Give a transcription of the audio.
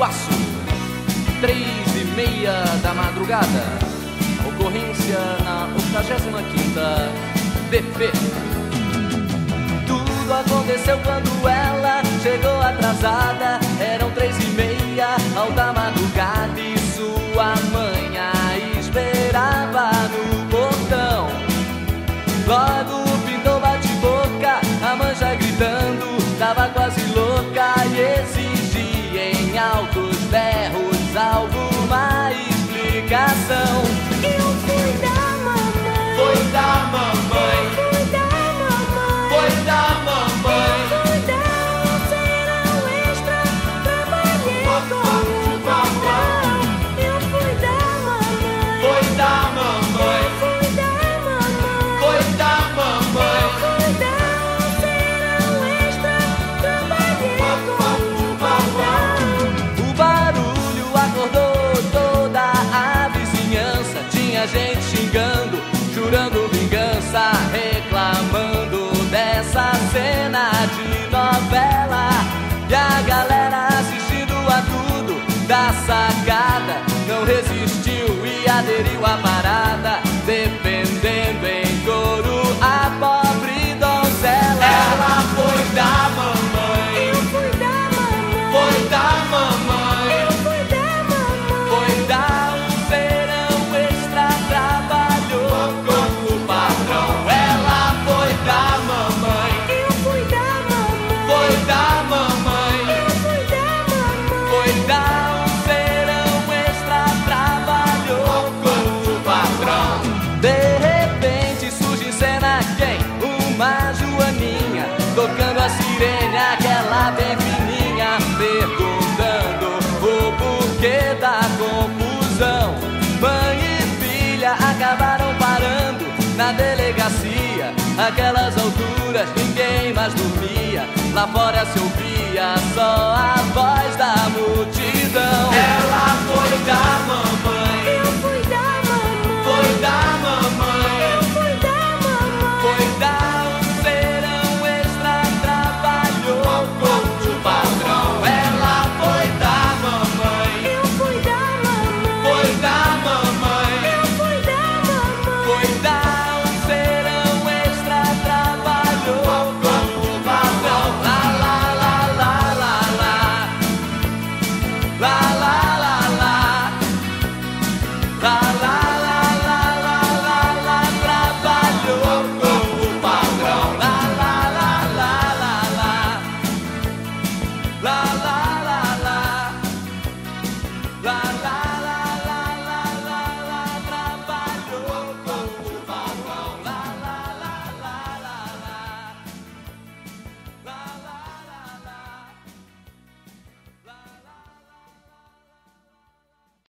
Iguaçu, 3:30 da madrugada. Ocorrência na 85ª DP. Tudo aconteceu quando ela chegou atrasada. Eram 3:30, alta madrugada, e sua mãe a esperava no portão. Logo pintou bate-boca, a mãe já gritando, tava quase louca e exigia em altos berros alguma explicação. Eu fui da mamãe. Foi da mamãe. Fui da mamãe. Foi da mamãe. Fui da serão extra. Trabalhei com o patrão. Eu fui da mamãe. Foi da mamãe. Fui da mamãe. Foi da mamãe. Fui da serão extra. Trabalhei com o patrão. O barulho acordou toda a vizinhança. Tinha gente xingando, jurando vingança, reclamando dessa cena de novela. E a galera assistindo a tudo da sacada não resistiu e aderiu à parada, defendendo em coro a pobre donzela. Ela foi da mamãe. Eu fui da mamãe. Foi da mamãe. Eu fui da mamãe. Foi dar um verão extra, trabalhou com o patrão. Ela foi da mamãe. Eu fui da mamãe. Foi da mamãe. Eu fui da mamãe. Foi dar um verão extra, trabalhou com o patrão. De repente surge em cena quem? Uma joaninha, tocando a sirene, aquela bem fininha, perguntando o porquê da confusão. Mãe e filha acabaram parando na delegacia. Aquelas alturas ninguém mais dormia. Lá fora se ouvia